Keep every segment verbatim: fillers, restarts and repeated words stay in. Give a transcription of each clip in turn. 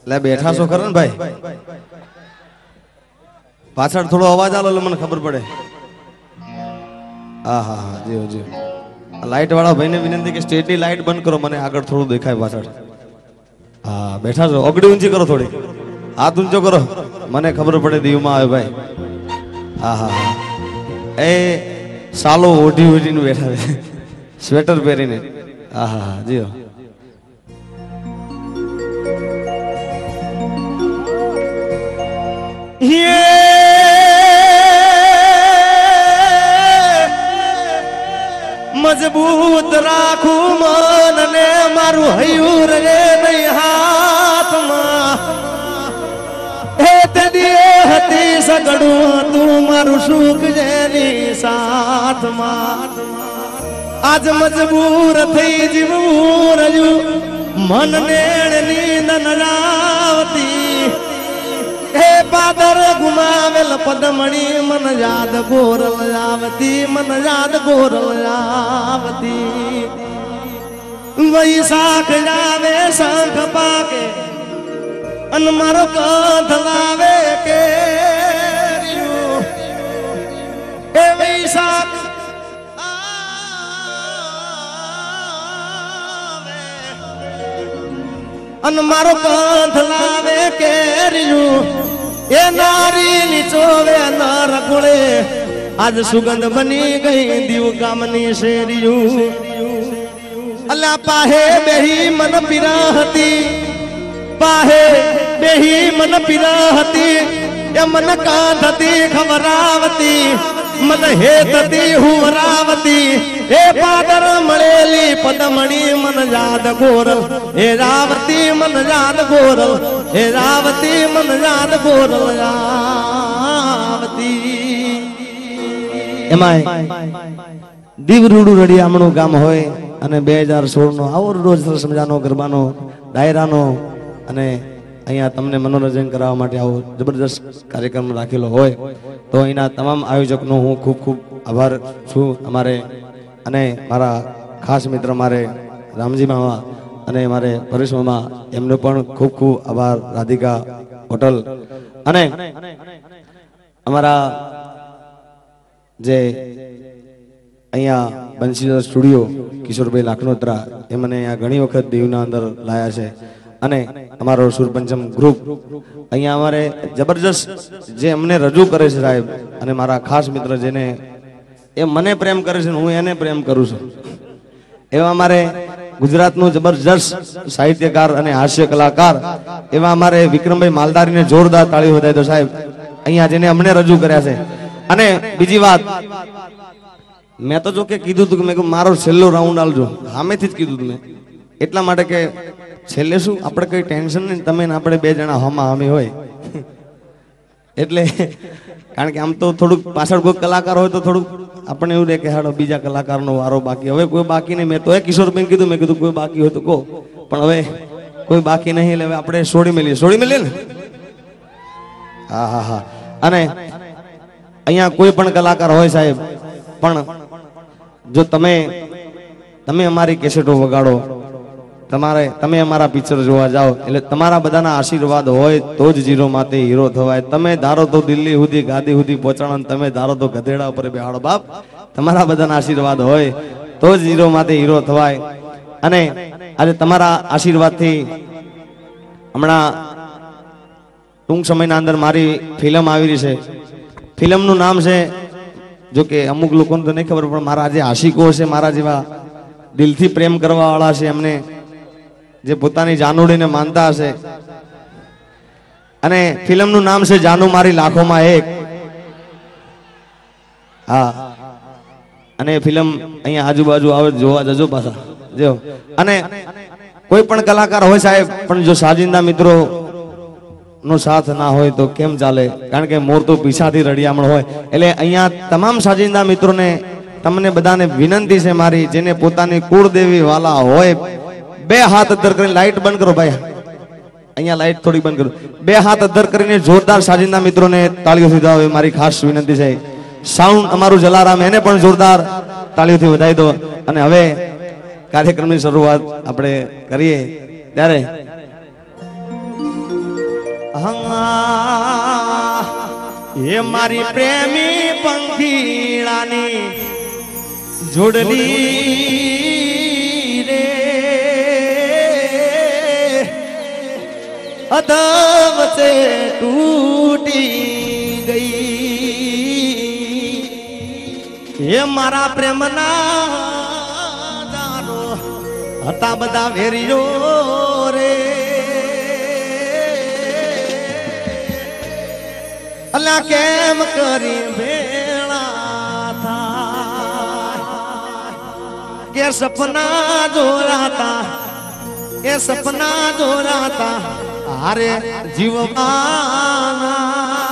લે બેઠા છો ખરા ને ભાઈ? પાછળ થોડો અવાજ આલો એટલે મને ખબર પડે. હા હા હા જીઓ જીઓ. લાઈટ વાળા ભાઈને વિનંતી કે સ્ટેજની લાઈટ બંધ કરો, મને આગળ થોડું દેખાય પાછળ. હા બેઠા છો, ઓગડી ઊંચી કરો થોડી, હાથ ઊંચો કરો, મને ખબર પડે દીવમાં આવે ભાઈ. હા હા હા. એ સાલો ઓઢી ઓઢીને બેઠા છે, સ્વેટર પહેરીને. હા હા હા જીઓ. મજબૂત રાખું મન ને મારું હૈયું રે નહીં હાથમાં. હે તે દિયે હતી સગડું તું મારું સુખ જેની સાથમાં. આજ મજબૂર થઈ જીવવું રહ્યું મન નેણ નીંદ ન આવતી. હે પાદર ગુમાવેલ પદમણી મન યાદ ગોરલ આવતી, મન યાદ ગોરલ આવતી. વૈશાખ આવે શંખ પાકે અન મારો કંઠ લાવે કે હે વૈશાખ અન મારો કંઠ લાવે કેરિયું. એ નારી નીચોવે નર ગુળે આજ સુગંધ બની ગઈ દીવ ગામની શેરિયું. અલા પાહે બેહી મન પીરા હતી, પાહે બેહી મન પીરા હતી. એ મન કાંધતી ખબરાવતી, મન હેતતી હુવરાવતી. હે પાદર મળેલી પદમણી મન યાદ ગોરલ. હે રાવતી મન યાદ ગોરલ. હે રાવતી મન યાદ ગોરલ આવતી. એમાં દીવ રૂડું રડિયામણું ગામ હોય અને બે હજાર સોળ નો આવો રોજ સમજાનો ગરબાનો ડાયરાનો અને અહીંયા તમને મનોરંજન કરાવવા માટે આવો જબરદસ્ત કાર્યક્રમ રાખેલો હોય તો અહીંના તમામ આયોજકનો હું ખૂબ ખૂબ આભાર છું. અમારે અને મારા ખાસ મિત્ર મારે રામજી મામા અને મારે પરેશ મામા, એમનો પણ ખૂબ ખૂબ આભાર. રાધિકા હોટલ અને અમારા જે અહીંયા બંસીધર સ્ટુડિયો કિશોરભાઈ લાખનોત્રા, એ મને અહીંયા ઘણી વખત દીવના અંદર લાયા છે. અને અમારો સુરપંચમ ગ્રુપ અહીંયા અમારે જબરજસ્ત જે અમને રજૂ કરે છે સાહેબ, અને મારા ખાસ મિત્ર જેને એ મને પ્રેમ કરે છે હું એને પ્રેમ કરું છું, એવા અમારે ગુજરાતનું જબરજસ્ત સાહિત્યકાર અને હાસ્ય કલાકાર એવા અમારે વિક્રમભાઈ માલધારીને જોરદાર તાળી વધાય તો સાહેબ અહીંયા જેને અમને રજૂ કર્યા છે. અને બીજી વાત, મેં તો જો કે કીધું હતું કે મેં મારો છેલ્લો રાઉન્ડ આલજો, સામેથી જ કીધું હતું મેં, એટલા માટે કે છેલ્લે શું આપણે કઈ ટેન્શન નહીં, તમે આપણે બે જણા હમા હમી હોય એટલે. કારણ કે આમ તો થોડુંક પાછળ કોઈ કલાકાર હોય તો થોડુંક આપણને એવું રહે કે હાડો બીજા કલાકારનો વારો બાકી. હવે કોઈ બાકી નહીં, મેં તો એ કિશોરભાઈ કીધું, મેં કીધું કોઈ બાકી હોય તો કહો, પણ હવે કોઈ બાકી નહીં એટલે હવે આપણે છોડી મેલીએ છોડી મેલીએ ને. હા હા હા. અને અહીંયા કોઈ પણ કલાકાર હોય સાહેબ, પણ જો તમે તમે અમારી કેસેટો વગાડો, તમારે તમે અમારા પિક્ચર જોવા જાઓ એટલે તમારા બધાના આશીર્વાદ હોય તો જ જીરો માથે હીરો થવાય. તમે ધારો તો દિલ્હી સુધી ગાદી સુધી પહોંચાડો, તમે ધારો તો ગધેડા ઉપર બેહાડો. બાપ તમારા બધાના આશીર્વાદ હોય તો જ જીરો માથે હીરો થવાય. અને આજે તમારા આશીર્વાદથી હમણાં ટૂંક સમયના અંદર મારી ફિલ્મ આવી રહી છે. ફિલ્મનું નામ છે, જો કે અમુક લોકોને તો નહીં ખબર, પણ મારા જે આશિકો છે, મારા જેવા દિલથી પ્રેમ કરવા વાળા છે, એમને જે પોતાની જાનુડીને માનતા હશે, અને ફિલ્મનું નામ છે જાનુ મારી લાખોમાં એક. હા, અને ફિલ્મ અહીંયા આજુબાજુ આવે જોવા જજો પાછા જો. અને કોઈ પણ કલાકાર હોય સાહેબ, પણ જો સાજિંદા મિત્રો નો સાથ ના હોય તો કેમ ચાલે? કારણ કે મોર તો પીછાથી રડિયામણ હોય. એટલે અહીંયા તમામ સાજિંદા મિત્રોને, તમને બધાને વિનંતી છે મારી, જેને પોતાની કુળદેવી વાલા હોય, બે હાથ અદ્ધર કરીને, લાઈટ બંધ કરો ભાઈ, અહીંયા લાઈટ થોડી બંધ કરો, બે હાથ અદ્ધર કરીને જોરદાર સાજિંદા મિત્રોને તાળીઓથી વધાવો એ મારી ખાસ વિનંતી છે. સાઉન્ડ અમારું જલારામ, એને પણ જોરદાર તાળીઓથી વધાવી દો. અને હવે કાર્યક્રમની શરૂઆત આપણે કરીએ ત્યારે હંગા એ મારી પ્રેમી પંખીડાની જોડલી રે અદબ સે તૂટી ગઈ એ મારા પ્રેમના દારો હતા બધા વેરીઓ રે અલ્લા કેમ કરી ભેળા થાય કે સપના જોરાતા એ સપના જોરાતા હારે જીવવાના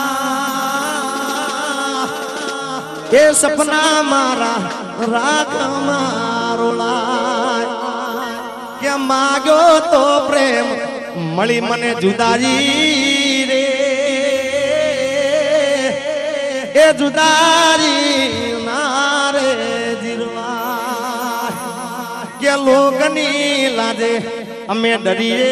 એ સપના મારા રાખ મારો લાય કે માગ્યો તો પ્રેમ મળી મને જુદાજી રે એ જુદારી નારે જીરવા કે લોકની લાજે અમે ડરીએ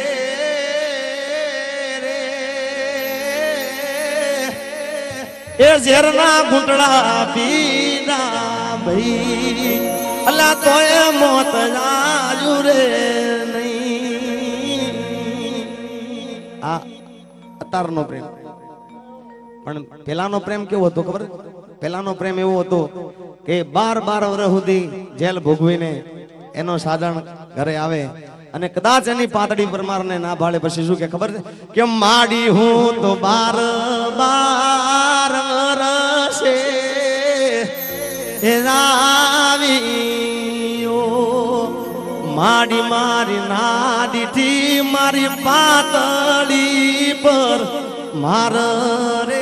એ ઝેરના ઘૂંટડા પીના ભાઈ અલ્લા તોય મોત જાજુ રે નહીં આ અતારનો પ્રેમ પણ પેલાનો પ્રેમ કેવો હતો ખબર પેલાનો પ્રેમ એવો હતો કે બાર બાર વર્ષ સુધી જેલ ભોગવીને એનો સાજણ ઘરે આવે અને કદાચ એની પાતળી પરમારને ના ભાળે પછી શું કે ખબર છે કે માડી હું તો બાર બાર રસે રાવીઓ માડી મારી નાડીથી મારી પાતળી પર માર રે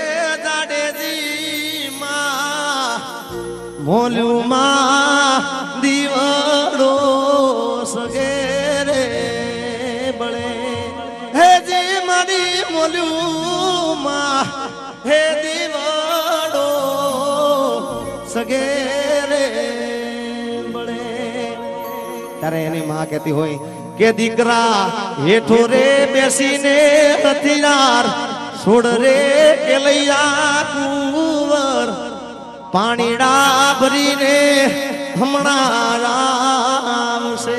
જાડેજી માં મોલ્યું માં દીવડો સગે રે બળે હે જી મારી મોલ્યું માં હે દીવડો સગે રે બળે ત્યારે એની માં કહેતી હોય કે દીકરા હેઠો રે બેસીને હથિયાર છોડ રે કેલૈયા કુંવર પાણીડા ભરીને હમણાં આવશે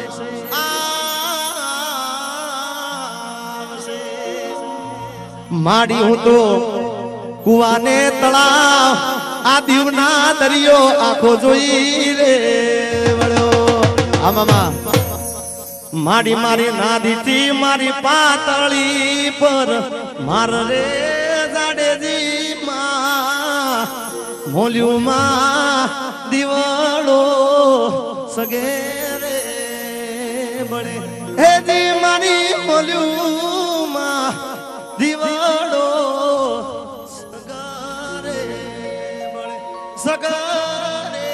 માડી હું તો કુવાને તળાવ આ દીવના દરિયો આખો જોઈ રે વળ્યો આ મામા માડી મારી નાદીથી મારી પાતળી પર માર રે જાડેજી માં મોલ્યું માં દીવડો સગે રે બળે હે જી મારી મોલ્યું માં દીવડો સગા રે બળે સગા રે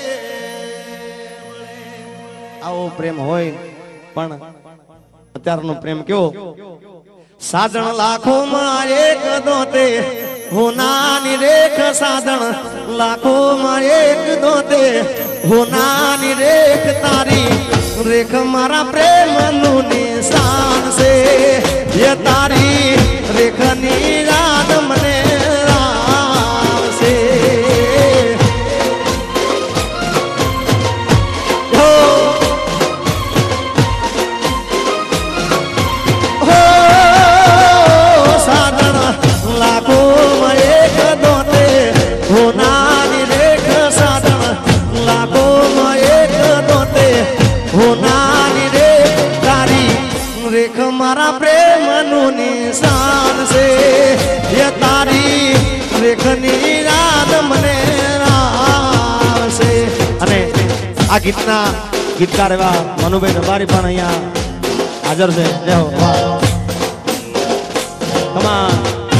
બળે આવો પ્રેમ હોય પણ અત્યારનો પ્રેમ કેવો સાજણ લાખો માં એક દોતે હોનાની રેખ સાજણ લાખો માં એક દોતે હોનાની રેખ તારી રેખ મારા પ્રેમ નું નિશાન છે એ તારી રેખ ની યાદ મને આવશે મારા પ્રેમ નું નિશાન છે એ તારી રેખની યાદ મને આવશે અને આ ગીતના ગીતકાર એવા મનુભાઈ રબારી પણ અહીંયા હાજર છે જય હો વાહ કમાન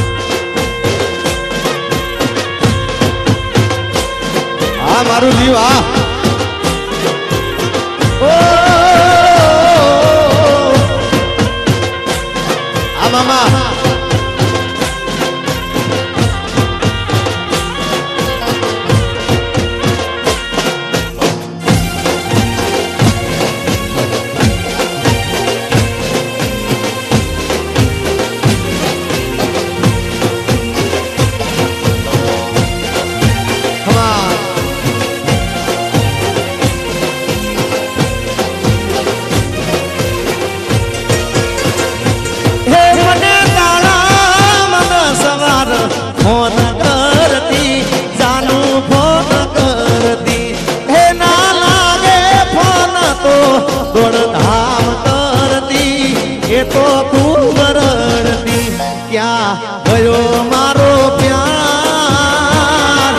આ મારું જીવ આ ઓ મામા એ તો તું રડતી ક્યાં ગયો મારો પ્યાર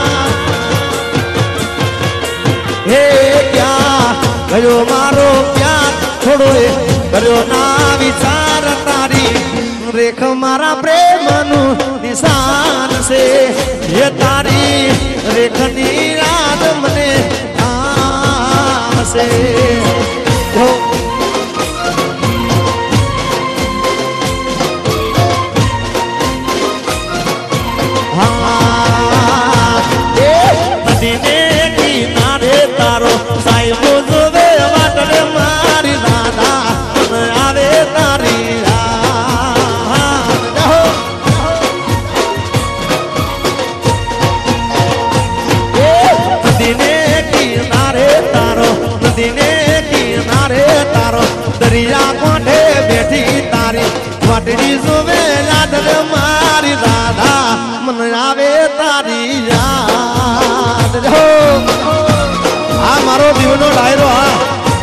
હે ક્યાં ગયો મારો પ્યાર થોડો એ કર્યો ના વિચાર તારી રેખ મારા પ્રેમનું નિશાન છે એ તારી રેખની યાદ મને આવશે નદીને કિનારે તારો સાહેબો જોવે વાટડે મારી દાદા આવે તારી નદીને કિનારે તારો નદીને કિનારે તારો દરિયા કોઠે બેઠી તારી વાટડી જોવે લાડે મારી દાદા મને આવે તારી યાદ આ મારો દીવનો ડાયરો હા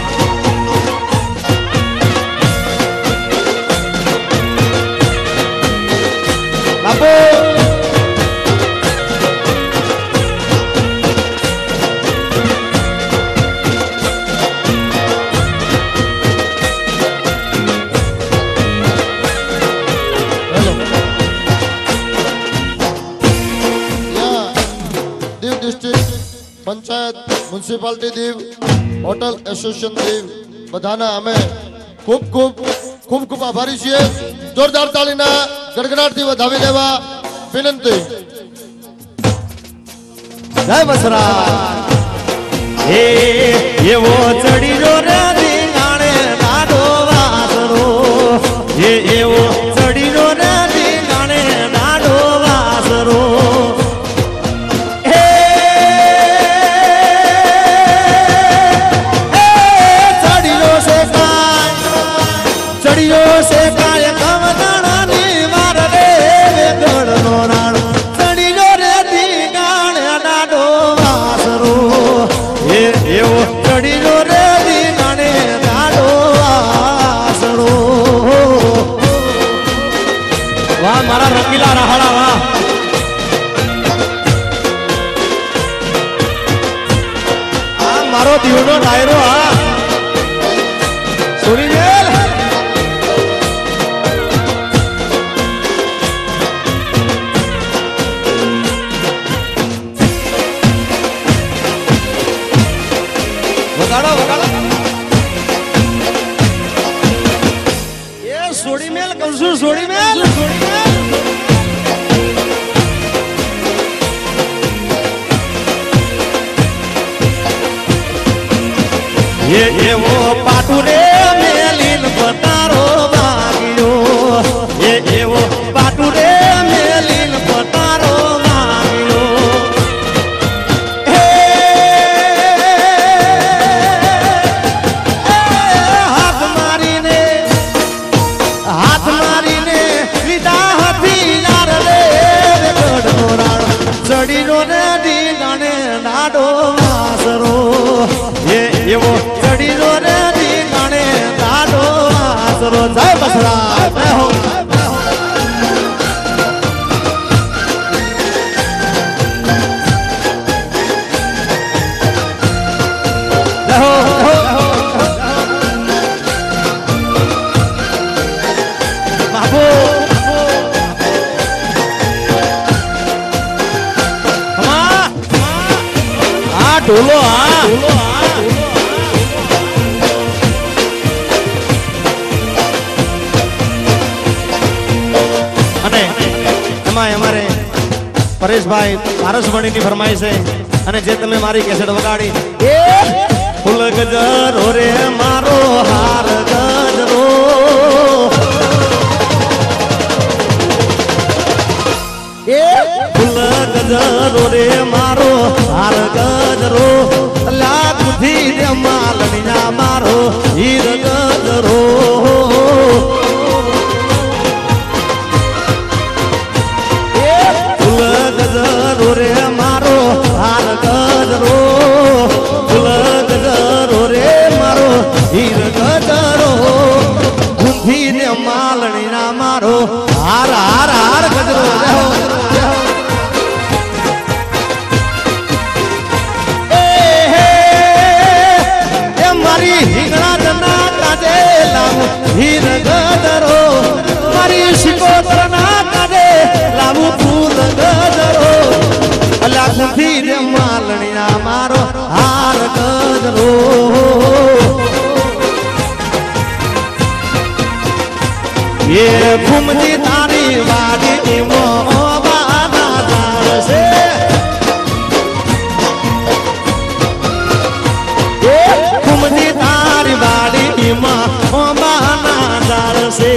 બાપુ panchayat municipality Diu hotel association Diu बधाना અમે ખૂબ ખૂબ ખૂબ ખૂબ આભારી છીએ જોરદાર તાળીના ગડગડાટથી વધાવી દેવા વિનંતી જય બસરા હે એવો ચડીરો રે દીનાણે નાડો વાસરો હે એવો ચડીરો રે દીનાણે નાડો વાસરો ચડિયો છે કાય કવનાની વાર રે ગણનો રાણ ચડિયો રે દી ગાણે નાડો વાસરો એ એવો ચડિયો રે દી ગાણે નાડો વાસરો વાહ મારા રંગીલા રહાડા વાહ આ મારો દીવનો ડાયરો હા સુરી વગાડો વગાડો એ સોડી મેલ કહું છું સોડી મેલ સોડી મેલ એ એવો પાટુ રે મેલીન પતારો વાગ્યો એ એવો પાટુ રે મેલીન પતારો વાગ્યો ચડીનો ને દી ગાણે નાડો વાસરો એ એવો ચડીનો ને દી ગાણે નાડો વાસરો જય બસરા જય હો જય હો બાબુ ઢોલો હા અને એમાં અમારે પરેશભાઈ પારસવાણીની ફરમાઈશ છે અને જે તમે મારી કેસેટ વગાડી એ ફૂલ ગજરો રે મારો હાર ગજરો એ ફૂલ ગજરો રે મારો હાર ગજરો લાગથી રે માલણિયા મારો હીર ગજરો એ ફૂલ ગજરો રે મારો હાર ગજરો ફૂલ ગજરો રે મારો હીર ગજરો ગુંથી માલણી ના મારો હાર હાર હાર ગજરો રહ્યો મારી હિંગણા જના કાજે લાવું હીર ગદરો મારી શિકોત્ર ના કાજે લાવું ફૂલ ગદરો અલા ખુથી રે માલણી ના મારો હાર ગદરો એ ઘૂમતી તારી વાડી મો બાના ચાલશે ઘૂમતી તારી વાડી મો બાના ચાલશે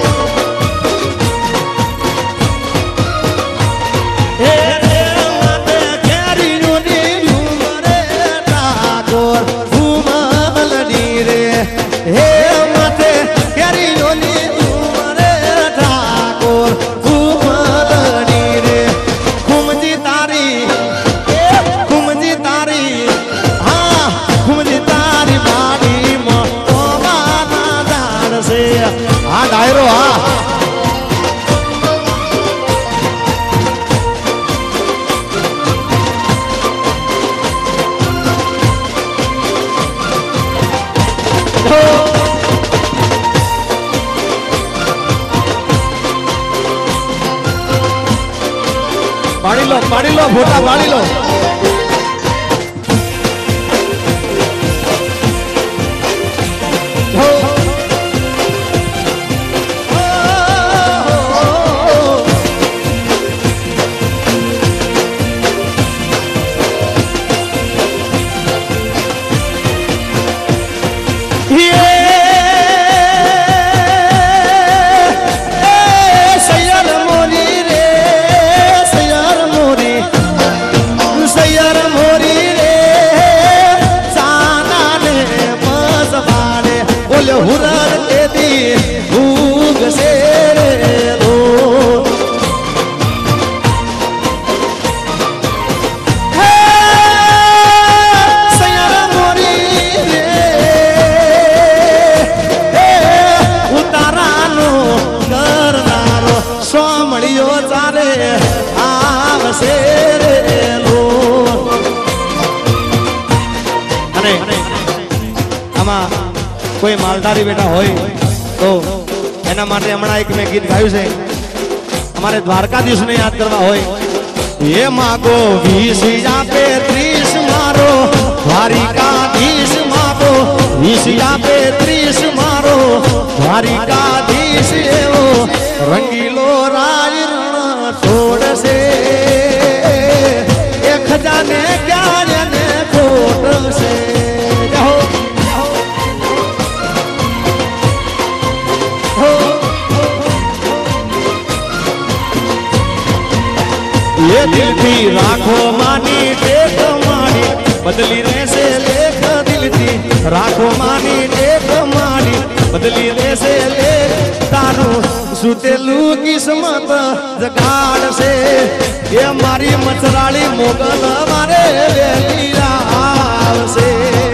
ડાયરો હા પાડી લો પાડી લો ફોટા પાડી લો કોઈ માલધારી બેટા હોય તો એના માટે હમણાં એક મેં ગીત ગાયું છે અમારે દ્વારકાધીશને યાદ કરવા હોય એ માગો વીસ આપે ત્રીસ મારો દ્વારિકાધીશ માગો વીસ આપે ત્રીસ મારો દ્વારિકાધીશ એવો રંગીલો રાજ રણ છોડશે એ ખજાને ક્યારે ને ખોટશે ये दिल थी राखो मानी टेक मानी बदली रेसे लेख दिल थी राखो मानी टेक मानी बदली रेसे लेख तारू सुतेलू किस्मत जगाड़ से ये मारी मचराली मोगल मारे वेलीराव से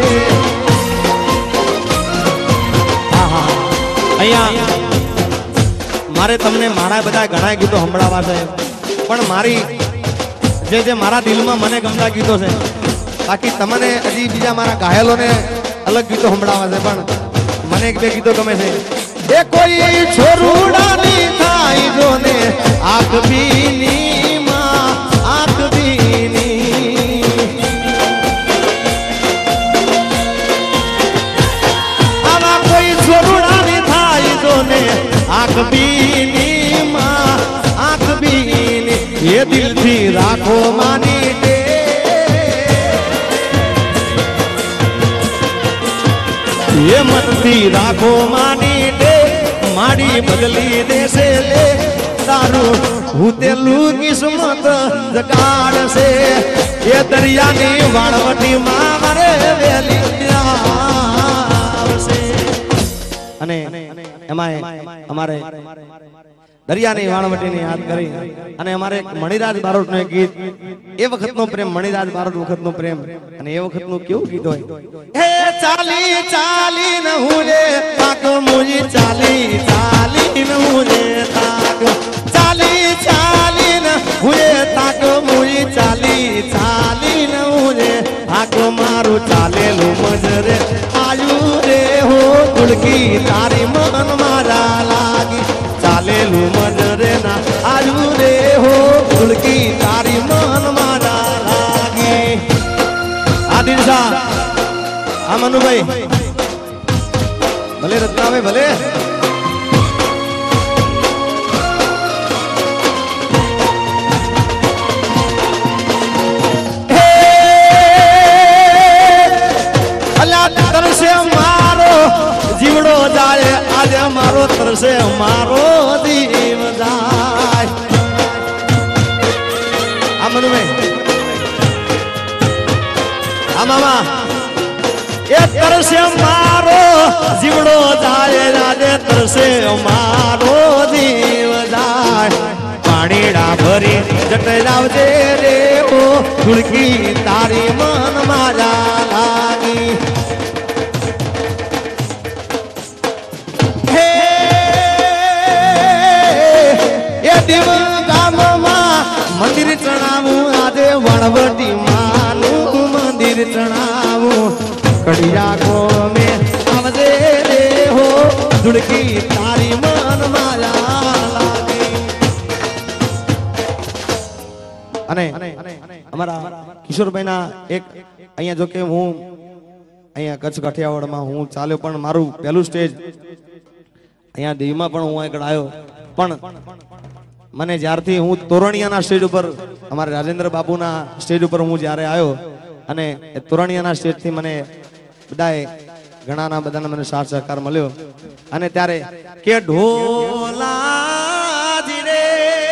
અહીંયા મારે તમને મારા બધા ઘણા ગીતો સંભળાવા છે પણ મારી જે જે મારા દિલમાં મને ગમતા ગીતો છે બાકી તમને હજી બીજા મારા ઘાયલોને અલગ ગીતો સંભળાવા છે પણ મને એક બે ગીતો ગમે છે એ કોઈ છોરુડાની થાય જોને આંખ બીની માં આંખ બીની આવા કોઈ છોરુડાની થાય જોને આંખ બીની માં આંખ બીની ये दिल थी राखो मानी दे ये मन थी राखो मानी दे माड़ी बदली दे से ले तारू हुतेलू किस्मत जगाड़ से ये दरिया नी वाणवटी मां मरे वेली से अने एमाय हमारे दरियानी वाणवटीने याद करी અને અમારે મણિરાજ બારોટનું ગીત એ વખતનો પ્રેમ મણિરાજ બારોટ વખતનો પ્રેમ અને એ વખતનું કેવું ગીત હોય હે ચાલી ચાલી ન હું રે પાક મુજી ચાલી ચાલી હા મનુભાઈ ભલે રત્નાભાઈ ભલે તરસે મારો જીવડો જાય આજે મારો તરસે મારો દીવ જાય આ મનુભાઈ આ મામા એ તરસે મારો જીવડો જાય આજે તરસે મારો દીવ જાય પાણીડા ભરી જટે આવજે રે ઓ ધુળકી તારી મન મારા લાગી મંદિર ચણાવું આજે વણવટી માનું મંદિર ચણાવું કડિયા ગોમે આવજે રે હો ધુળકી તારી મન માયા લાગી અને અમારા કિશોરભાઈના એક અહીંયા જો કે હું અહીંયા કચ્છ કાઠિયાવાડમાં હું ચાલ્યો પણ મારું પહેલું સ્ટેજ અહીંયા દીવમાં પણ હું આગળ આવ્યો પણ મને જ્યારથી હું તોરણિયાના સ્ટેજ ઉપર અમારા રાજેન્દ્ર બાબુના સ્ટેજ ઉપર હું જ્યારે આવ્યો અને એ તોરણિયાના સ્ટેજથી મને બધાએ ઘણાના બધાને મને સાથ સહકાર મળ્યો અને ત્યારે કે ઢોલાજી રે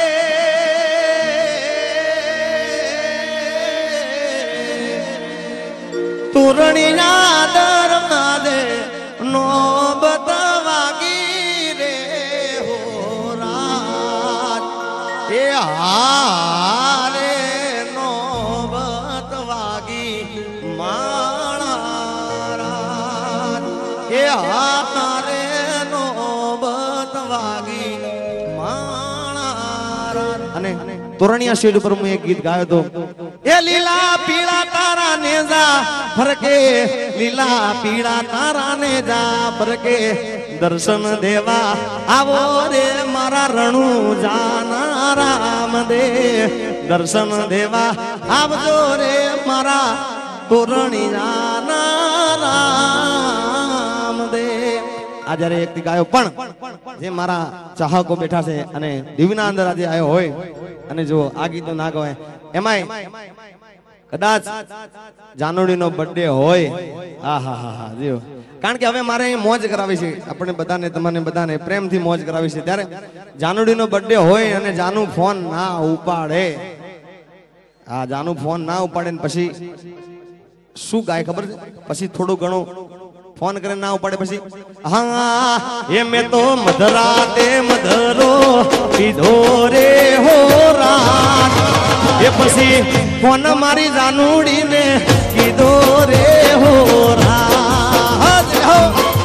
તોરણિયા દરવાજે નોબત વાગી રે હો રાત એ હારે નોબત વાગી માણા રાત એ હારે નોબત વાગી માણા રાત અને તોરણિયા સ્ટેજ ઉપર હું એક ગીત ગાયો તો એ લીલા પીળા તારા નેજા ફરકે લીલા પીળા તારા નેજા ફરકે દર્શન દેવા આવો રે મારા રણુ જાના રામ દે દર્શન દેવા આવજો રે મારા તોરણી જાના રામ દે આ જયારે એક ગાયો પણ જે મારા ચાહકો બેઠા છે અને દીવના અંદર આજે આવ્યો હોય અને જો આ ગીતો ના ગવાય એમાંય કદાચ જાનુડીનો બર્થડે હોય હા હા હા હા જીઓ કારણ કે હવે મારે અહીં મોજ કરાવી છે આપણે બધાને તમને બધાને પ્રેમથી મોજ કરાવી છે ત્યારે જાનુડીનો બર્થડે હોય અને જાનુ ફોન ના ઉપાડે હા જાનુ ફોન ના ઉપાડે ને પછી શું ગાય ખબર છે પછી થોડું ઘણું ફોન કરે ના ઉપાડે પછી હા એ મેં તો મધરાતે મધરો પીધો રે હો રાત એ પછી ફોન મારી જાનુડી ને કીધો રે હો રાત હો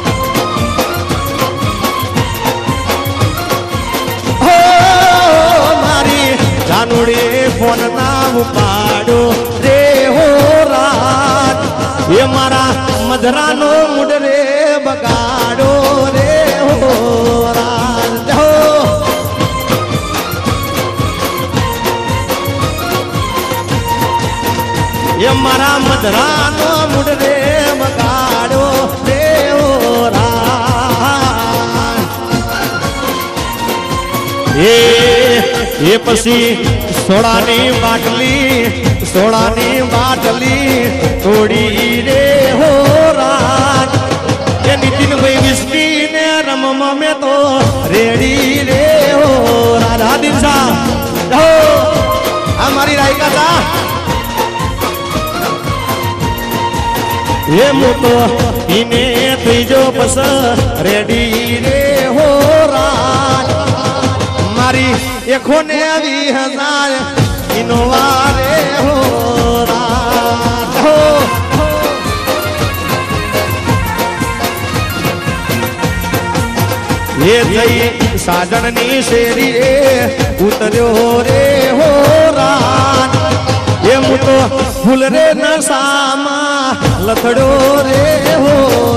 મારી જાનુડી ફોન ના ઉપાડો રે હો રાત એ મારા મધરાનો મૂડ રે બગાડો રે હો રાત હો એ મારા મધરાનો મૂડ રે બગાડો રે હો રાત એ એ પછી સોડાની બાટલી સોડાની બાટલી તોડી રે હો રાત એ નીતિનભાઈ વિસ્કી ને રમવા મેં તો રેડી રે હો રાધા દિશા હો આ મારી રાયકા તા એ મોતો ઇને ત્રીજો પસ રેડી રે હો રાત મારી એખો ને આવી હજાર ઇનોવા રે હો રાત હો એ જઈ સાજણની શેરી રે ઉતર્યો રે હો રાત એ મુતો ફૂલ રે નશામાં લથડો રે હો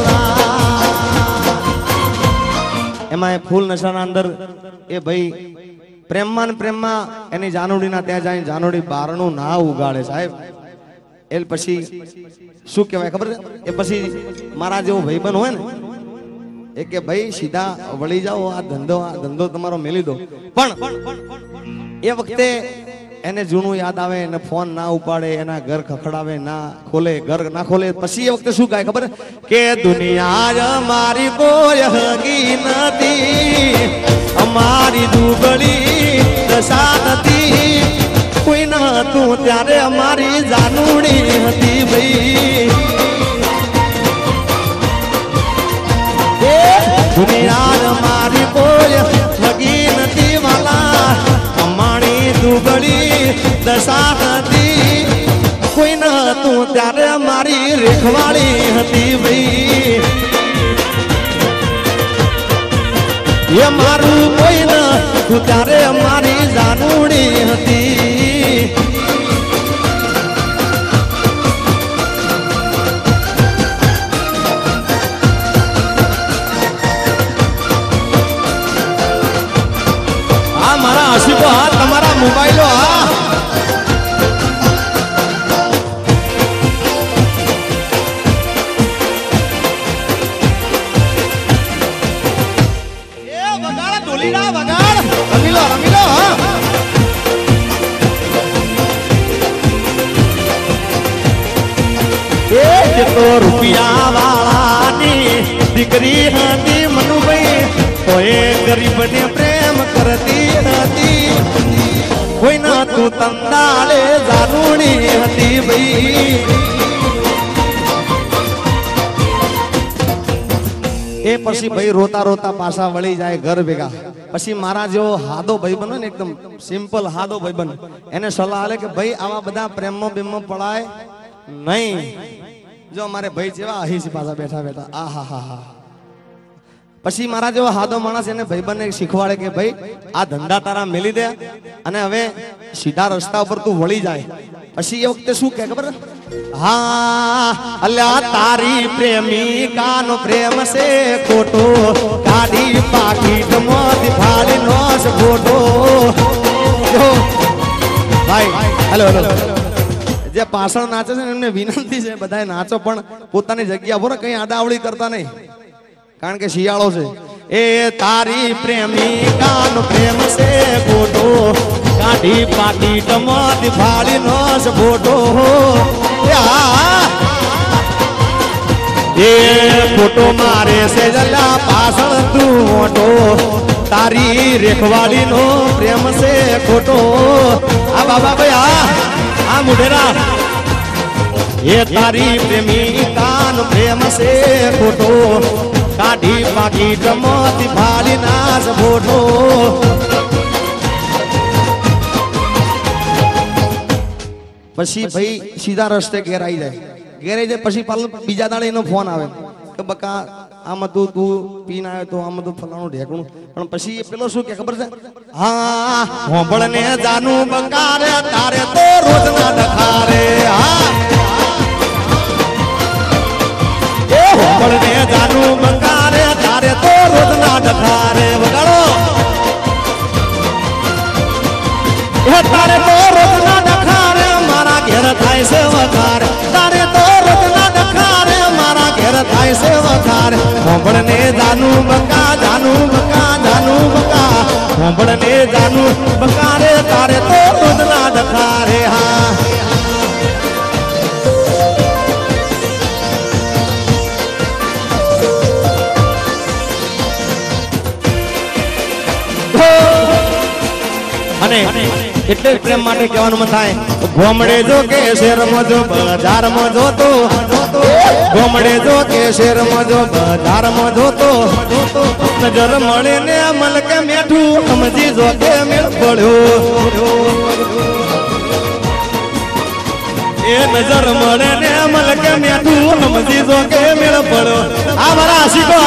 રાત એમાં ફૂલ નશાના અંદર એ ભાઈ પ્રેમમાં પ્રેમમાં એની જાનુડીના ત્યાં જાય જાનુડી બારણું ના ઉગાડે સાહેબ એ પછી શું કહેવાય ખબર છે? એ પછી મારા જેવો ભાઈબંધ હોય ને એ કે ભાઈ સીધા વળી જાઓ, આ ધંધો આ ધંધો તમારો મેલી દો. પણ એ વખતે એને જૂનું યાદ આવે, એને ફોન ના ઉપાડે, એના ઘર ખખડાવે, ના ખોલે, ઘર ના ખોલે. પછી એ વખતે શું ગાય ખબર કે દુનિયા મારી કોઈ હગી નથી, અમારી દુબળી દશા નથી, કોઈ ના તું ત્યારે અમારી જાનુડી હતી ભાઈ. દુનિયા મારી કોઈ હગી નથી વાલા, અમારી દુબળી દશા હતી, કોઈ ના તું ત્યારે અમારી રેખવાળી હતી ભાઈ. એ મારું કોઈ ના તું ત્યારે અમારી જાનુડી હતી. આ મારા આશીકો હા, તમારા મોબાઈલો હા. રૂપિયા વાળાની દીકરી હતી મનુભાઈ, તો એ ગરીબ ને પ્રેમ કરતી હતી, કોઈ ના તું તંદાળે જાનુડી હતી ભાઈ. એ પછી ભાઈ રોતા રોતા પાછા વળી જાય ઘર ભેગા. પછી મારા જેવો હાદો ભાઈબંધ હોય ને, એકદમ સિમ્પલ હાદો ભાઈબંધ, એને સલાહ આલે કે ભાઈ આવા બધા પ્રેમમાં બેમમાં પડાય નહીં. જો અમારે ભાઈ જેવા અહીં પાછા બેઠા બેઠા આ હા હા હા. પછી મારા જેવો હાદો માણસ એને ભાઈબંધને શીખવાડે કે ભાઈ આ ધંધા તારા મેલી દે અને હવે સીધા રસ્તા ઉપર તું વળી જાય. પછી એ વખતે શું કહે ખબર? હા અલ્યા તારી પ્રેમિકાનો પ્રેમ છે ખોટો, તારી પાકીટ મોતી ફાડી નો છે ખોટો. ભાઈ હેલો હેલો, જે પાછળ નાચે છે એમને વિનંતી છે બધાએ નાચો, પણ પોતાની જગ્યા પર કઈ આડાવડી કરતા નહીં, કારણ કે શિયાળો છે. એ તારી પ્રેમિકાનો પ્રેમ છે ખોટો, કાઢી પાટી ટમોતી ફાડી નો છે ખોટો. એ ખોટો મારે છે જલા પાછળ તું મોટો, તારી રેખવાડી નો પ્રેમ છે ખોટો. આ બાબા ભાઈ આ આ મુઢેરા, એ તારી પ્રેમિકાનો પ્રેમ છે ખોટો, કાઢી પાકી ટમોતી ફાડી નાસ ખોટો. પછી ભાઈ સીધા રસ્તે ઘેર આવી જાય. ઘેર આવી જાય પછી પાછો બીજા દાડે એનો ફોન આવે કે બકા આમાં તું તું પીને આવ્યો તો આમાં તો ફલાણું ઢેકણું. પણ પછી પેલો શું કે ખબર છે? હા હોંભળ ને જાનું બંગારે તારે તો રોજ ના ડખારે. હા એ હોંભળ ને જાનું બંગારે તારે તો રોજ ના ડખારે. વગાડો એ તારે તો રોજ ના ડખારે, મારા ઘેર થાય છે વખારે. તારે તો રોજ ના ડખારે, મારા ઘેર થાય છે વખારે. હોંભળ ને જાનું બંગા જાનું બંગા જાનું બંગા, હોંભળ ને જાનું બંગારે તારે તો રોજ ના ડખારે. હા અને એટલે પ્રેમ માટે કહેવાનું મન થાય, ગોમડે જો કે શેરમાં જો બજારમાં જોતો, ગોમડે જો કે શેરમાં જો બજારમાં જોતો, નજર મળે ને મલ કે મેઠું સમજી જો કે મેળ પડ્યો. એ નજર મળે ને મલ કે મેઠું સમજી જો કે મેળ પડ્યો. આ મારા આશીકો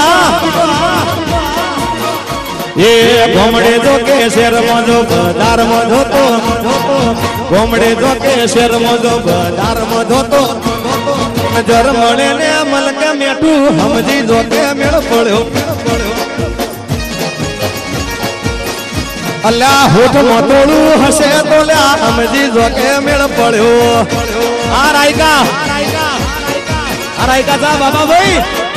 એ ગોમડે જો કે શેરમાં જો બજારમાં જોતો, ગોમડે જો કે શેરમાં જો બજારમાં જોતો, નજર મળે ને મલ કે મેઠું સમજી જો કે મેળ પડ્યો. અલ્યા હોઠ મોતોડું હશે તો લ્યા સમજી જો કે મેળ પડ્યો આ રાયકા આ રાયકા જા બાબા ભાઈ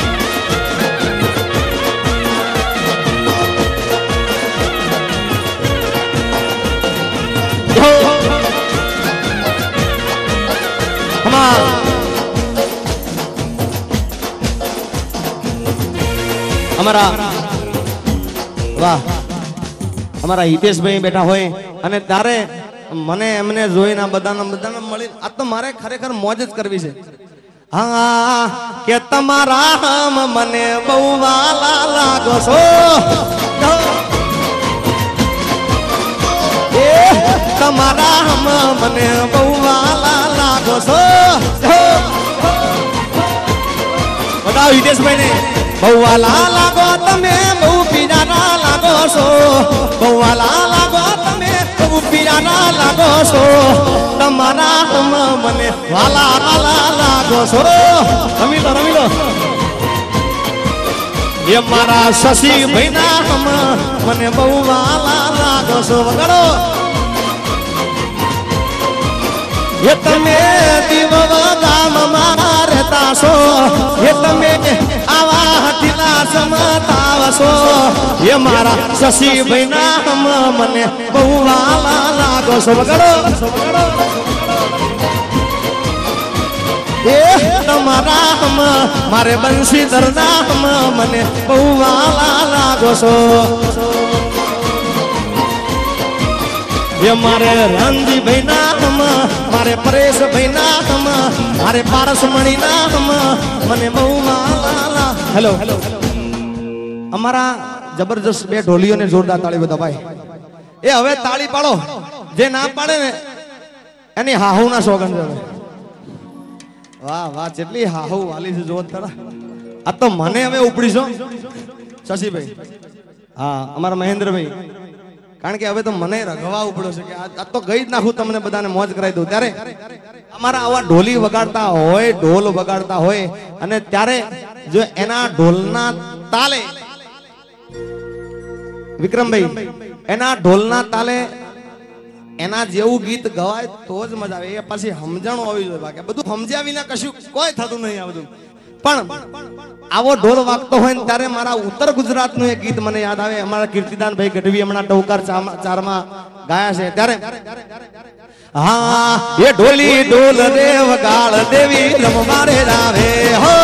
અમારા વાહ અમારા હિતેશભાઈ બેઠા હોય અને તારે મને એમને જોઈને બધાને બધાને મળી આ તો મારે ખરેખર મોજ જ કરવી છે હા કે તમારા હમ મને બહુ વાલા લાગો છો એ તમારા હમ મને બહુ વાલા લાગો છો બતાવો હિતેશભાઈ ને બહુ વાલા લાગો તમે બહુ પીજાના લાગો છો બહુ વાલા લાગો તમે બહુ પીજાના લાગો છો તમારા હમ મને વાલા વાલા લાગો છો રમી લો રમી લો એ મારા શશી ભાઈના હમ મને બહુ વાલા લાગો છો વગાડો એ તમે દીવવા ગામમાં રહેતા છો એ તમે આવા હટીલા સમતાવશો એ મારા શશી ભાઈના હમ મને બહુ વાલા લાગો છો વગાડો એ તમારા હમ મારે બંસીધરના હમ મને બહુ વાલા લાગો છો એ મારે રામજીભાઈ ના હમ મારે પરેશભાઈ ના હમ મારે પારસમણી ના હમ મને બહુ વાલા હેલો અમારા જબરજસ્ત બે ઢોલીઓને જોરદાર તાળી બધા ભાઈ એ હવે તાળી પાડો જે ના પાડે ને એની હાહુ ના સોગન જોડે વાહ વાહ જેટલી હાહુ વાલી છે જોત ખરા આ તો મને હવે ઉપડીશો શશીભાઈ હા અમારા મહેન્દ્રભાઈ કારણ કે હવે તો મને રઘવા ઉપડ્યો છે કે આ તો ગઈ જ નાખું તમને બધાને મોજ કરાવી દઉં ત્યારે અમારા આવા ઢોલી વગાડતા હોય ઢોલ વગાડતા હોય અને ત્યારે જો એના ઢોલના તાલે વિક્રમભાઈ એના ઢોલના તાલે એના જેવું ગીત ગવાય તો જ મજા આવે એ પછી સમજણો આવી જોઈએ બાકી બધું સમજ્યા વિના કશું કોઈ થતું નહીં આ બધું પણ આવો ઢોલ વાગતો હોય ને ત્યારે મારા ઉત્તર ગુજરાતનું એક ગીત મને યાદ આવે અમારા કીર્તિદાનભાઈ ગઢવી હમણાં ટૌકાર ચારમાં ગાયા છે ત્યારે હા એ ઢોલી ઢોલ રે વગાડ દેવી રમવારે રાવે હો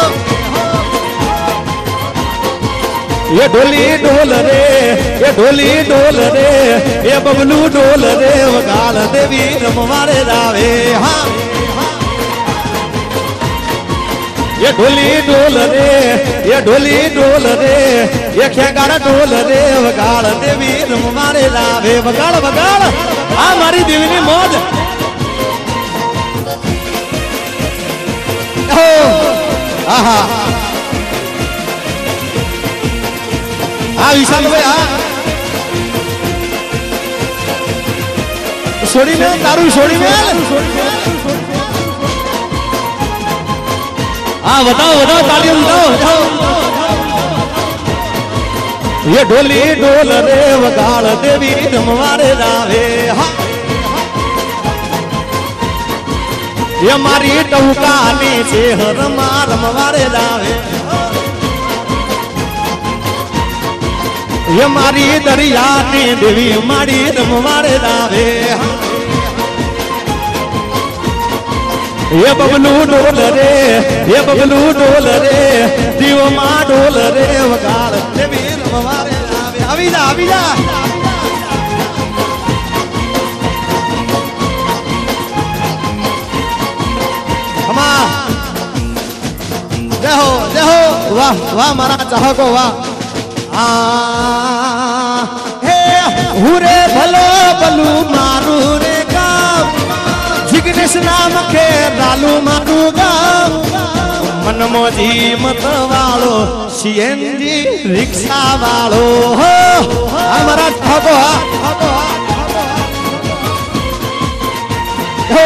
એ ઢોલી ઢોલ રે એ ઢોલી ઢોલ રે એ બબલુ ઢોલ રે વગાડ દેવી રમવારે રાવે હા ये ढोली ढोल रे ये ढोली ढोल रे ये खेगाड़ ढोल रे वगाड़ देवी रमवारे लावे वगाड़ वगाड़ आ मारी देवी ने मौज ओ आहा आ विशाल भाई आ छोड़ी में तारू छोड़ी में हाँ बताओ बताओ तालियां बताओ ये ढोली ढोल रे वगाड़ देवी रमवारे रावे हाँ ये मारी टौकानी से रमा रमवारे रावे ये मारी दरिया ने देवी मारी रमवारे रावे ये बबलू ढोल रे ये बबलू ढोल रे दीव मां ढोल रे वगाड़ देवी रमवारे लावे अविदा अविदा हमा जय हो जय हो वाह वाह मारा चाहको वाह आ हे हुरे भलो बलू मारू रे काम जिग्नेश नाम के रालू मारू गाम मन मोजी मत वालो सीएनजी रिक्शा वालो हो हमारा ठगो हो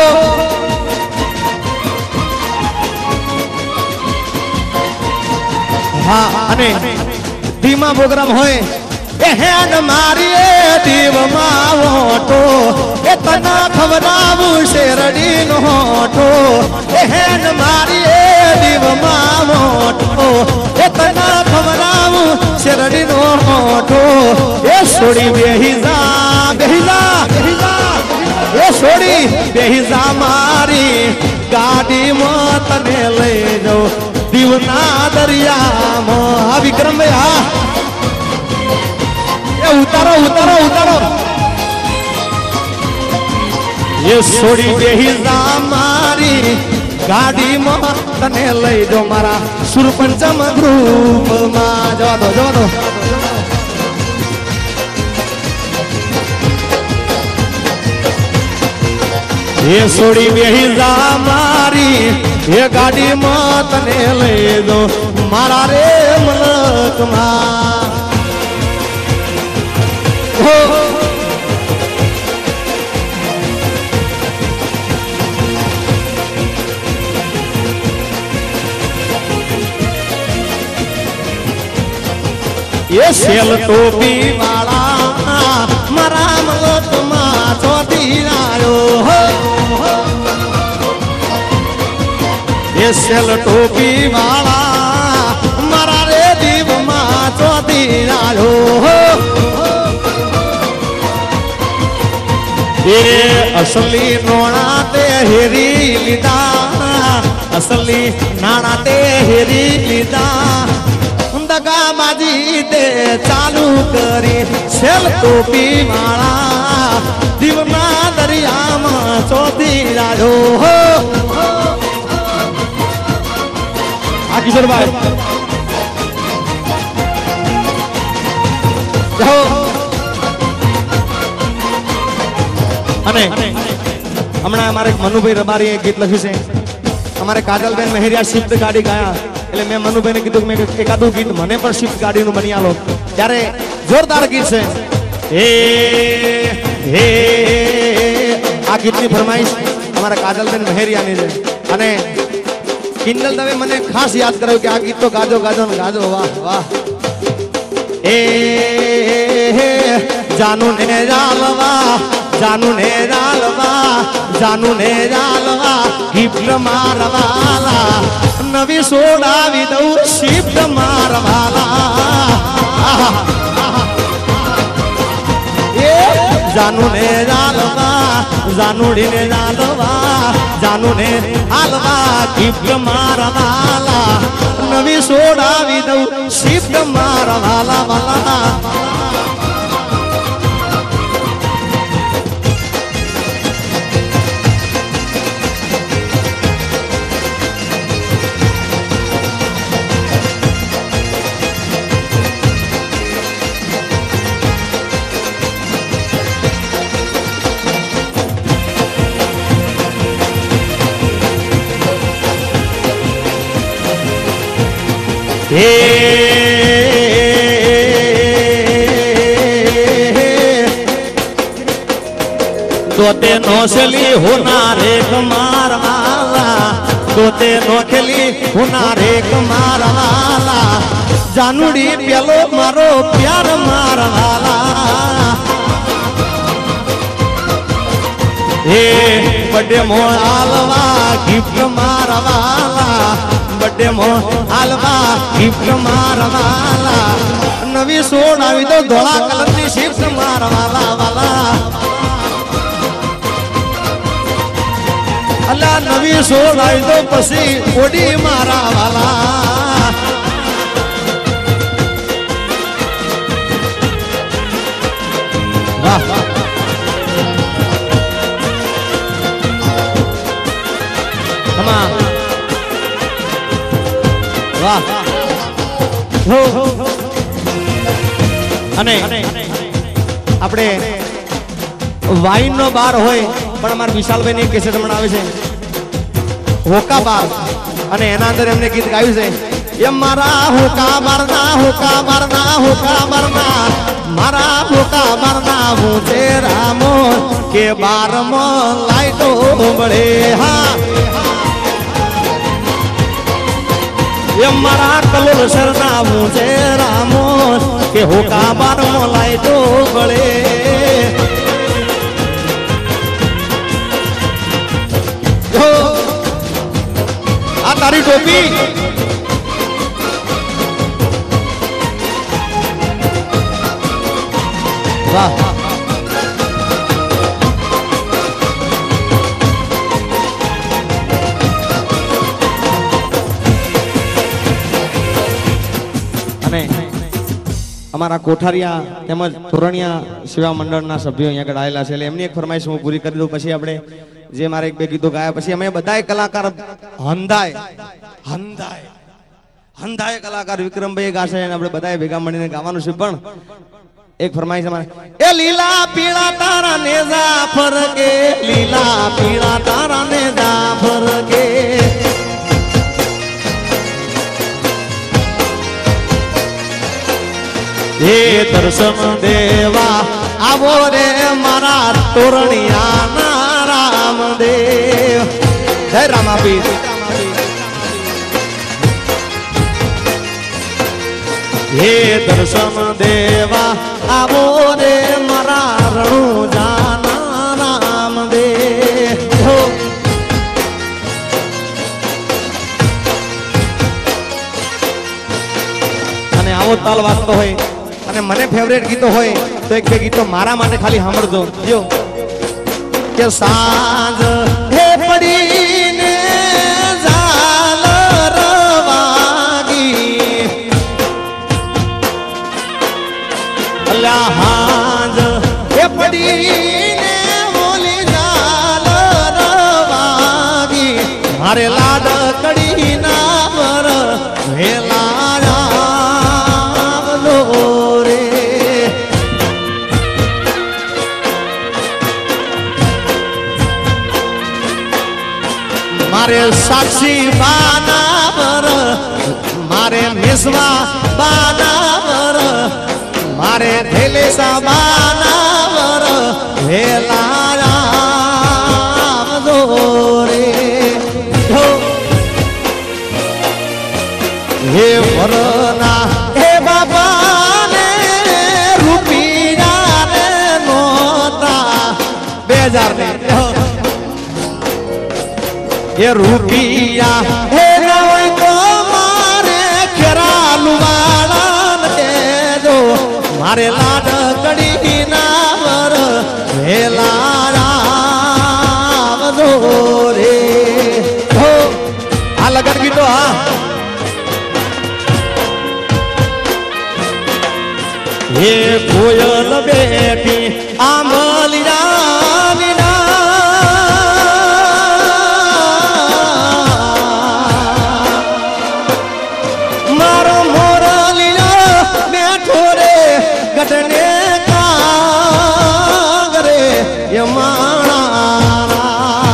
हाँ अने धीमा प्रोग्राम होए ए हेन मारिए दीव मा तना खबरावू शेरडी नो होठो एहन मारी ए दीव मामोठो ए तना खबरावू शेरडी नो होठो ए सोड़ी बेहिजा बेहिजा बेहिजा ए सोड़ी बेहिजा मारी गाड़ी में तने ले जाओ दीवना दरिया में आ विक्रम भैया ये उतारो उतारो उतारो ये सोड़ी बेहिजा मारी गाड़ी में तने ले जाओ मारा सुरपंचम ग्रुप में जवा दो जवा दो ये सोड़ी बेहिजा मारी ये गाड़ी में तने ले दो मारा रे मलक मां ये सेल टोपी वाला मारा मलक मां चौथी आयो ये सेल टोपी वाला मारा रे दीव मां चौथी आयो ये असली नोना ते हेरी लीधा असली नाना ते हेरी लीधा दगा बाजी दे चालू करी सेल टोपी वाला दीवना दरिया में चौथी आयो आ किशोर भाई जाओ अने हमणा हमारे मनुभाई रबारी गीत लख्યું છે हमारे काजलबेन मेहरिया शिफ्ट गाड़ी गाया એટલે મેં મનુભાઈને કીધું કે મેં એકાદું ગીત મને પણ શિફ્ટ ગાડીનું બની આલો ત્યારે જોરદાર ગીત છે હે હે આ ગીતની ફરમાઈશ અમારા કાજલબેન મહેરિયાની છે અને કિંજલ દવે મને ખાસ યાદ કરાવ્યું કે આ ગીત તો ગાજો ગાજો ને ગાજો વાહ વાહ એ જાનુ ને જાલવા જાનુ ને જાલવા જાનુ ને જાલવા ગિફ્ટ મારવાલા નવી સોડાવી દઉં શિફ્ટ મારવાલા એ જાનુ ને જાલવા જાનુડી ને જાલવા જાનુ ને હાલવા ગિફ્ટ મારવાલા નવી સોડાવી દઉં શિફ્ટ મારવાલા વાલા हे दोते नौसली हुनारे मारवाला दोते नौखली हुनारे मारवाला जानुड़ी प्यालो मारो प्यार मारवाला हे बड़े मोलवा गिफ्ट मारवाला बड़े मोलवा गिफ्ट मारवाला नवी सोडावी तो धोला कलर की शिफ्ट मारवाला वाला अल्लाह नवी सोडावी तो पसी ओडी मारवाला वाह वाह हो અને આપણે વાઇન નો બાર હોય પણ અમાર વિશાલભાઈ ની કેસેટ હમણાં આવે છે હોકા બાર અને એના અંદર એમને ગીત ગાયું છે એ મારા હોકા બારના હોકા બારના હોકા બારના મારા હોકા બારના હું છે રામો કે બારમાં લાઈટો બળે હા ये मारा कलोल शरणा मुझे रामो के होका बार मोलाई तो बड़े રૂપી વાહ અમારા કોઠારિયા તેમજ તોરણિયા સેવા મંડળના સભ્યો અહીંયા આગળ આવેલા છે એટલે એમની એક ફરમાઈશ હું પૂરી કરી દઉં પછી આપણે જે મારે એક બે ગીતો ગાયા પછી અમે બધાય કલાકાર હંધાય હંધાય હંધાય કલાકાર વિક્રમભાઈ ગાશે અને આપણે બધાએ ભેગા મળીને ગાવાનું છે પણ એક ફરમાઈશ અમારે એ લીલા પીળા તારા નેજા ફરકે લીલા પીળા તારા નેજા ફરકે હે દર્શન દેવા આવો રે મારા તોરણિયા ના રામદેવ જય રામાપીર હે દર્શન દેવા આવો રે મારા રણુજા ના રામદેવ અને આવો તાલ વાગતો હોય અને મને ફેવરેટ ગીતો હોય તો એક બે ગીતો મારા માટે ખાલી સાંભળજો જો કે સાંજ હે પડીને ઝાલર વાગી અલ્લા હાંજ હે પડીને ઓલી ઝાલર વાગી મારે લાડકડી ના પર વેલા મારે સાક્ષી બાનાવર મારે મિસવા બાનાવર મારે ધેલેસા બાનાવર વેલા રે હે વરના હે બાપા ને રૂપિયા ને નોતા બે હજાર ને ये रुपिया हे नवई को मारे खेरालू वाला दे दो मारे लाडकड़ी नावर वेला राम दो रे हो आ लगन गीतो हा ये कोयल बेटी आंबलिया घटने कागरे यमाना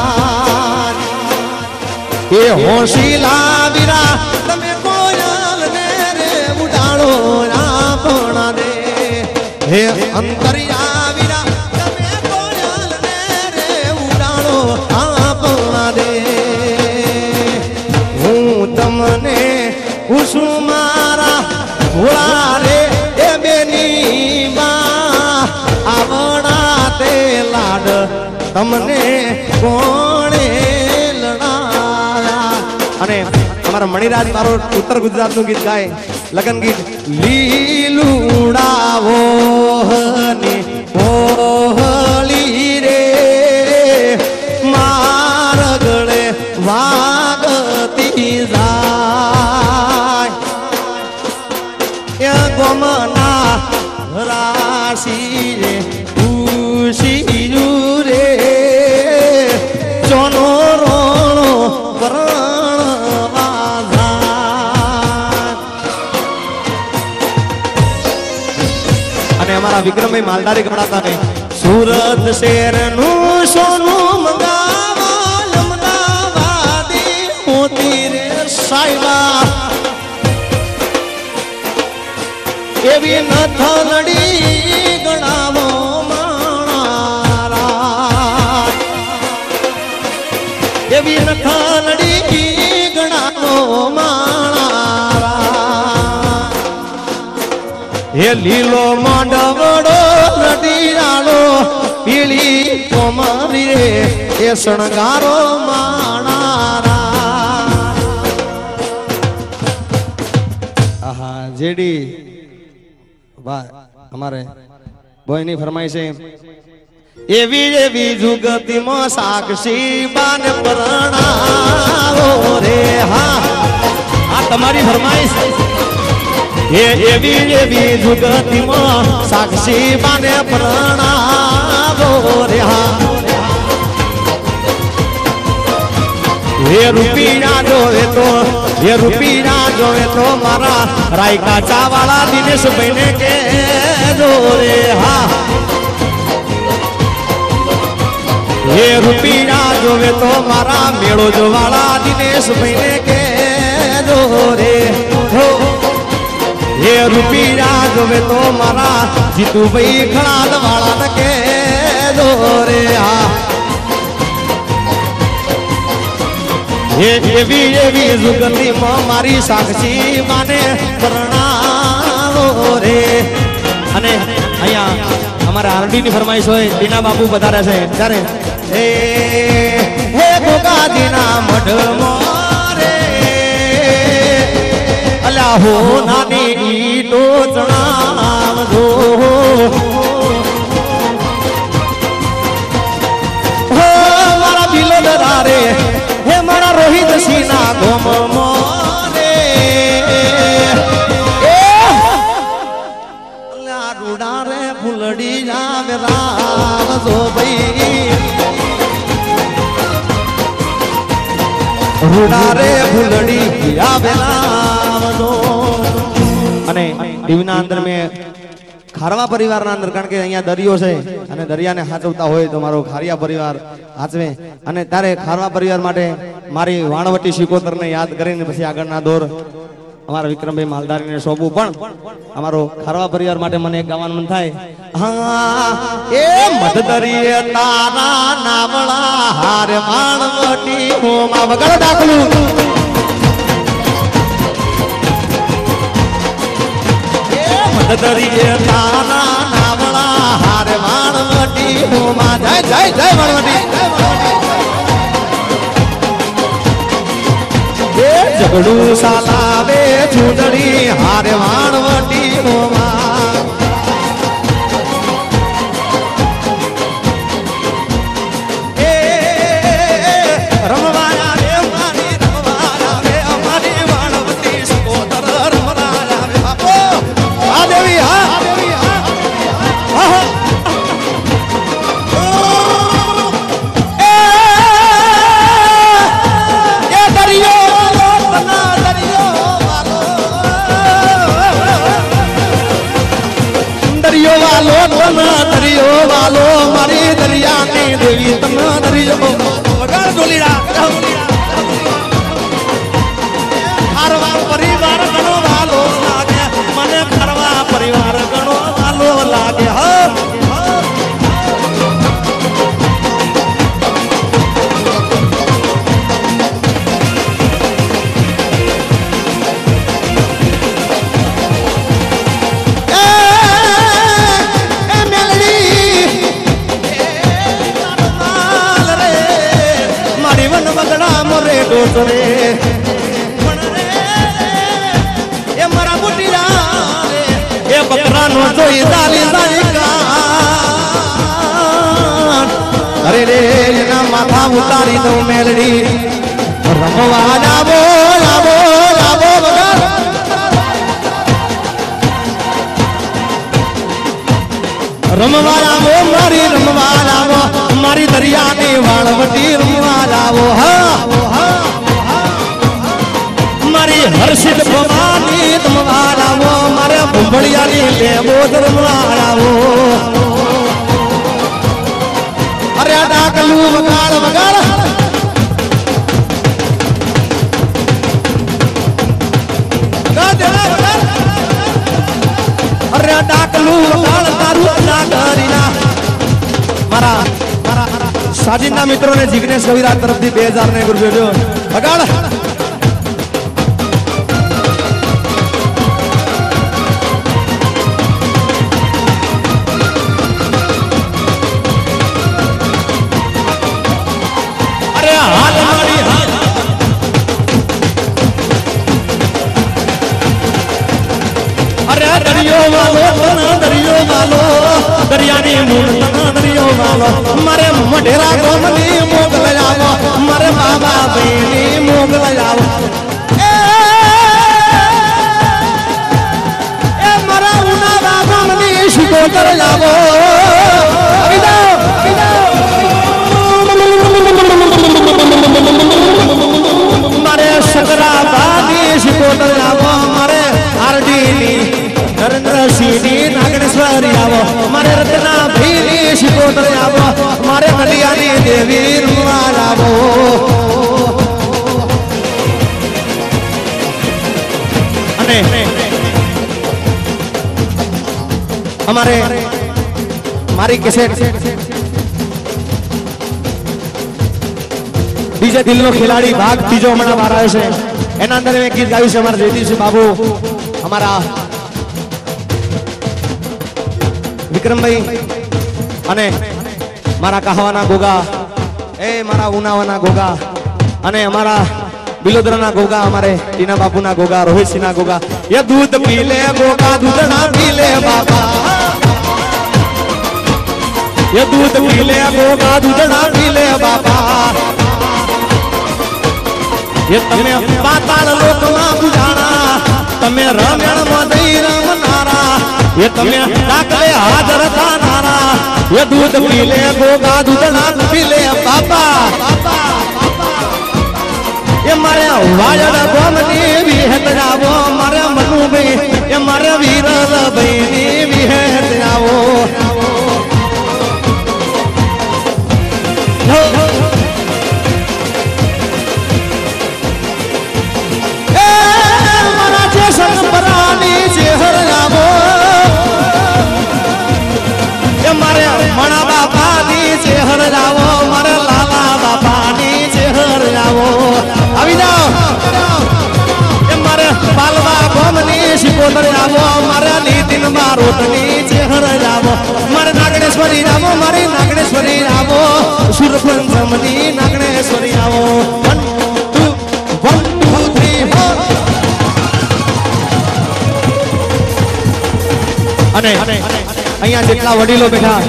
ये होशिला वीरा तमे कोयल ने रे उडाणो आपणा दे हे अंतरिया वीरा तमे कोयल ने रे उडाणो आपणा दे હું તમને ઉસુ મારા ભોળા રે તમને કોણે લડાયા અને અમારા મણિરાજ મારો ઉત્તર ગુજરાત નું ગીત ગાય લગન ગીત લીલુડાવો ને ઓહલી રે માર ગળે વાગતી જાય ગોમના રાશી રે ખુશી વિક્રમભાઈ માલધારી કપડાતા ને સુરત શહેર નું સોનું મંગાવા અમદાવાદી મોતી રે સાયબા એવી નથલડી ગણાવો માણા એવી નથલડી ગણાવો માણા હે લીલો માંડવડો નદીરાળો પીળી કોમરી રે એ શણગારો માણારા जेडी वाह हमारे बोय ની ફરમાઈ છે એવી એવી જુગતી મો સાક્ષી બાન પરણાવો રે હા આ તમારી ફરમાઈશ એ એવી એવી જુગતી મો સાક્ષી બાને પરણાવો રે હા ये रुपया जोवे तो ये रुपया जोवे तो मारा रायका चावाला दिनेश बहने के जोरे हा ये रुपया जोवे तो मारा मेड़ो जो वाला दिनेश बहने के जोरे हो ये रुपया जोवे तो मारा जीतू भाई खड़ाद वाला के जोरे हा ये एवी एवी जुगती में मारी साक्षी माने परणावो रे अने अहिया हमारा आरडी ની ફરમાઈશ હોય દીના બાપુ પધારે છે ત્યારે એ હે ગોગા દીના મઢ મોરે અલા હો નાની ઈટો જણાવજો હો મારા દિલો દરારે हे मारा रोहित सीना गोम मोरे ला रूडा रे फुलड़ी जावे राम जो भई रूडा रे फुलड़ी आवे राम जो अने टीवीना अंदर में खारवा परिवार ना अंदर कारण के अहिया दरियो छे अने दरियाने हाचवता होय तो मारो खारिया परिवार हाचवे अने तारे खारवा परिवार माटे मारी वाणवटी शिकोतर ने याद करीने પછી આગળના દોર અમારા વિક્રમભાઈ માલધારી ને સોંપું પણ અમારો ખારવા પરિવાર માટે મને એક ગાવાનું મન થાય હા એ મધદરીએ તારા નાવળા હારે વાણવટી હોમાં વગળ દાખલું दरिए तारा नावड़ा हारे वाणवटी होमा जय जय जय वाणवटी ये जगड़ू सालावे चूदड़ी हारे वाणवटी होमा ए रमवाया रे मारी रमवाया रे हमारी वाणवटी सकोतर रमवाया रे बापो देवी हाँ ये दरियो बना दरियो वालो दरियो वालो बना दरियो वालो मारी दरिया ने देवी तम दरियो वगाड़ डोलीड़ा खारवा परिवार गणो वालो लागे मने खारवा परिवार गणो वालो लागे हा ए ए मेलडी ए माल रे मारी वन बगड़ा मोरे डोसरे बकरा नो जोई दाली दाली का अरे रे ना माथा उतारी दो मेलडी रमवा जावो जावो जावो बगर रमवा जावो मारी रमवा जावो मारी दरिया ने वाणवटी रमवा जावो हा मारी हर्षित भवानी तुम वालावो मारे बुंबड़िया नी लेवो तुम वालावो अरे डाकलू वगाड़ वगाड़ अरे डाकलू वगाड़ तारू डाकरीना मारा मारा साजिंदा मित्रों ने जिग्नेश कविराज तरफ थी બે હજાર ने गुरु भेजो वगाड़ વાલો તન દરિયો વાલો દરિયાની મૂળ તન દરિયો વાલો મારે મઢેરા ગોમની મોગલ આવો મારે બાબા બેની મોગલ આવો એ એ મારા ઉના ગોમની શિકોતર આવો મારે શકરાબાદી શિકોતર આવો મારે આરડીની નરેન્દ્રસિંહની નાગણેશ્વરી આવો મારે રત્ના ભીની શિકોતર આવો મારે નલિયાની દેવી રૂવાલ આવો અને અમારે મારી કેસેટ ડીજે દિલનો ખેલાડી ભાગ ત્રીજો હમણાં બહાર આવ્યો છે એના અંદર મેં ગીત ગાયું છે અમારા જયદીપસિંહ બાબુ અમારા વિક્રમભાઈ અને મારા કહાવાના ગોગા એ મારા ઉનાવાના ગોગા અને અમારા બિલોદરાના ગોગા અમારે ટીના બાપુના ગોગા રોહિતસિંહના ગોગા એ દૂધ પી લે ગોગા દૂધ ના પી લે બાપા એ દૂધ પી લે ગોગા દૂધ ના પી લે બાપા એ તમે પાતાળ લોકમાં બુજાણા તમે રમણમાં દઈ રમનારા એ તમે ડાકલે હાજર થાનારા એ દૂધ પી લે ગોગા દૂધ ના પી લે બાપા એ મારે વાયડ ગોમની વિહેત આવો મારે મનુભાઈ એ મારે વીરલભાઈ ની વિહેત આવો મારે મણા બાપા ની ચેહર જાવો મારે લાલા બાપા ની ચેહર જાવો આવી જાઓ એ મારે પાલવા ગોમ ની શિકોતર જાવો મારે નીતિન મારોત ની ચેહર જાવો મારે નાગણેશ્વરી જાવો મારી નાગણેશ્વરી જાવો સુરપંચમ ની નાગણેશ્વરી જાવો one two one two three four અને અહીંયા જેટલા વડીલો બેઠા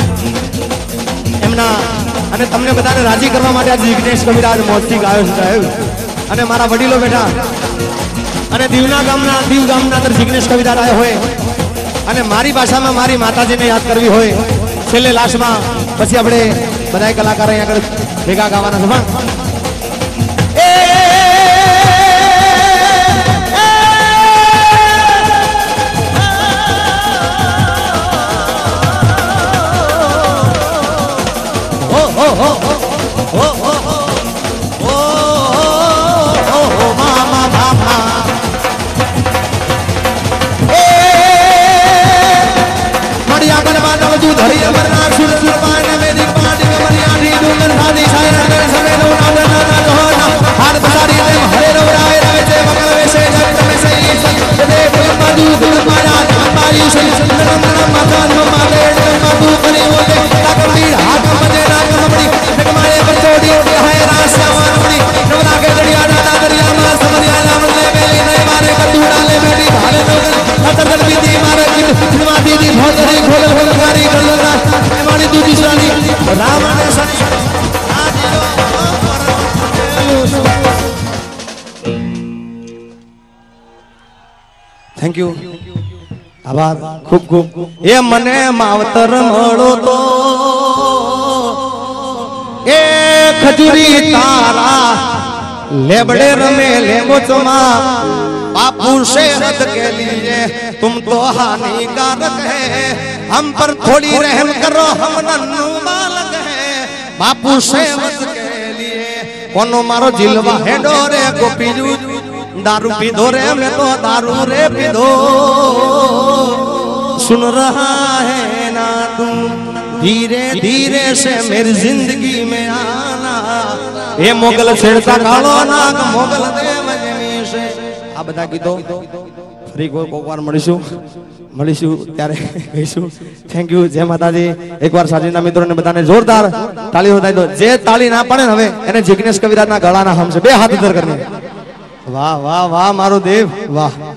એમના અને તમને બધાને રાજી કરવા માટે આજે વિઘ્નેશ કવિરાજ મોજથી ગાયો છે સાહેબ અને મારા વડીલો બેઠા અને દીવના ગામના દીવ ગામના અંદર વિઘ્નેશ કવિરાજ આવ્યો હોય અને મારી ભાષામાં મારી માતાજીને યાદ કરવી હોય છેલ્લે લાસ્ટમાં પછી આપણે બધા કલાકારો અહીંયા આગળ ભેગા ગાવાના છે પણ થેન્ક યુ આભાર ખૂબ ખૂબ એ મને માવતર મળો તો એ ખજૂરી તારા लेबड़े रमे लेमो चमा बापू शहद के लिए तुम तो हानिकारक है हम पर थोड़ी रहम करो हम नन्नू बालक है बापू शहद के लिए कोनो मारो जिलवा है डोरे गोपी दारू पीधो रे मैं तो दारू रे पीधो सुन रहा है ना तुम धीरे धीरे से मेरी जिंदगी में आना ये मोगल छेड़ता कालो नाग मोगल देव जमी से आ बता गीतो ફરી કોઈ વાર મળીશું મળીશું ત્યારે કહીશું થેન્ક યુ જય માતાજી એકવાર સાજીના મિત્રોને બધાને જોરદાર તાળી વધાઈ દો જે તાળી ના પડે ને હવે એને જિગ્નેશ કવિરાજના ગળાના હમ છે બે હાથ ઉધર કરીને વાહ વાહ વાહ મારો દેવ વાહ